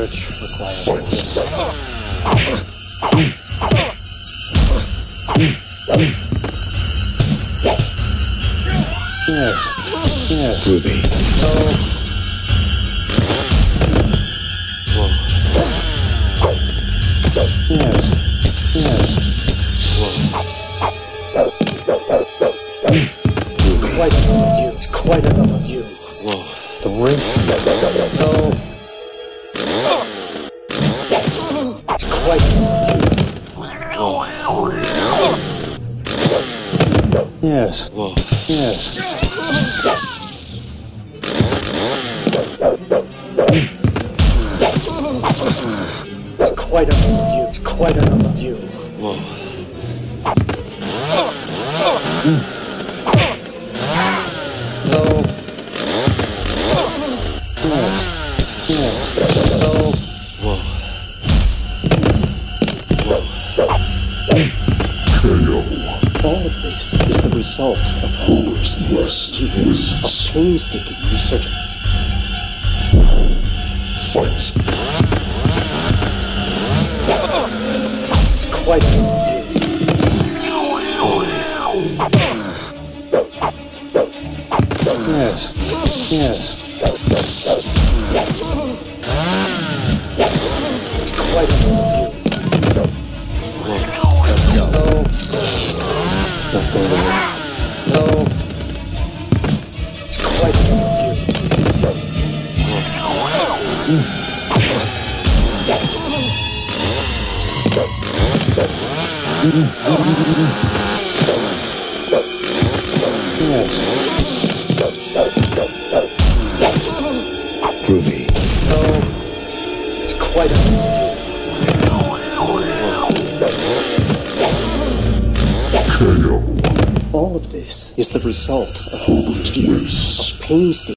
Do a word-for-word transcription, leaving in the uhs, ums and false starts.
research required. Yes. Yes. Groovy. Oh. Whoa. Yes. Yes. Whoa. Groovy. Quite enough of you. It's quite enough of you. Whoa. The ring. No. It's quite enough of you. Yes. Whoa. Yes. It's quite enough of you. It's quite enough of you. Whoa. No. Yes. Yes. No. Whoa. All of this is the result of Homer's lust, years of painstaking research. Fight. It's quite enough. Yes. Yes. It's quite enough. No. Not going to work. No. It's quite enough. Yes. Groovy. No. It's quite enough. K O. All of this is the result of Homer's years of painstaking